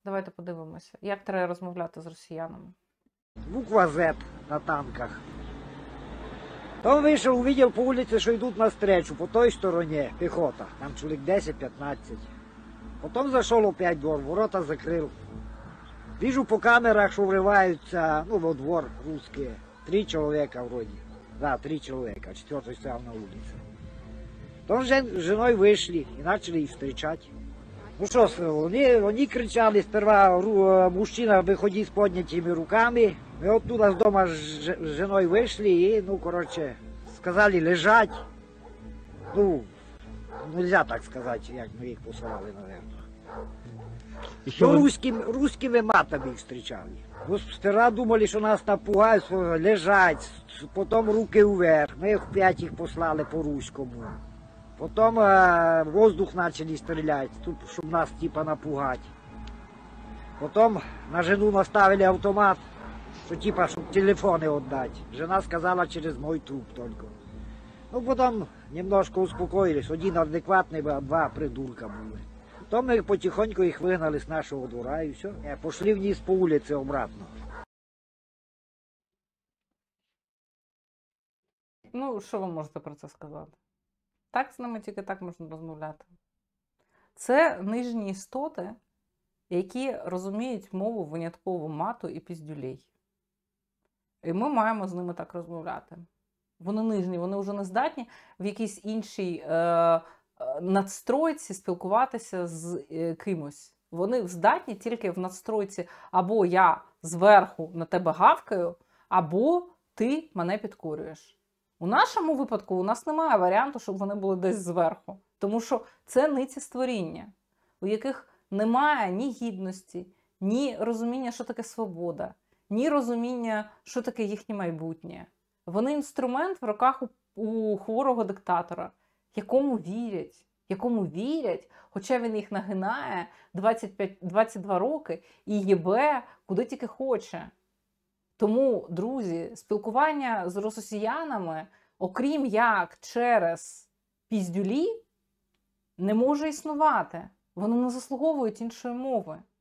Давайте подивимося, як треба розмовляти з росіянами. Буква Z на танках. Потом вышел, увидел по улице, что идут навстречу, по той стороне пехота. Там человек 10-15. Потом зашел опять в двор, ворота закрыл. Вижу по камерах, что врываются, во двор русские. 3 человека вроде. Да, 3 человека. 4-й стоял на улице. Потом с женой вышли и начали их встречать. Ну что, они кричали, сперва мужчина выходи с поднятыми руками. Мы оттуда с дома с женой вышли и, сказали лежать. Нельзя так сказать, как мы их посылали, наверное. Русскими матами их встречали. Сперва думали, что нас напугают, что лежать, потом руки вверх. Мы их 5 их послали по-русскому. Потом воздух начали стрелять, чтобы нас типа напугать. Потом на жену наставили автомат, чтобы телефоны отдать. Жена сказала через мой труп только. Потом немножко успокоились. Один адекватный, а 2 придурка были. Потом мы потихоньку их выгнали с нашего двора и все. Пошли вниз по улице обратно. Що ви можете про це сказати? Так з ними тільки так можна розмовляти. Це нижні істоти, які розуміють мову винятково мату і піздюлей. І ми маємо з ними так розмовляти. Вони нижні, вони вже не здатні в якійсь іншій надстройці спілкуватися з кимось. Вони здатні тільки в надстройці або я зверху на тебе гавкаю, або ти мене підкорюєш. У нашому випадку у нас немає варіанту, щоб вони були десь зверху. Тому що це ниці створіння, у яких немає ні гідності, ні розуміння, що таке свобода, ні розуміння, що таке їхнє майбутнє. Вони інструмент в руках у хворого диктатора, якому вірять, хоча він їх нагинає 22 роки і їбе куди тільки хоче. Тому, друзі, спілкування з росіянами, окрім як через піздюлі, не може існувати. Вони не заслуговують іншої мови.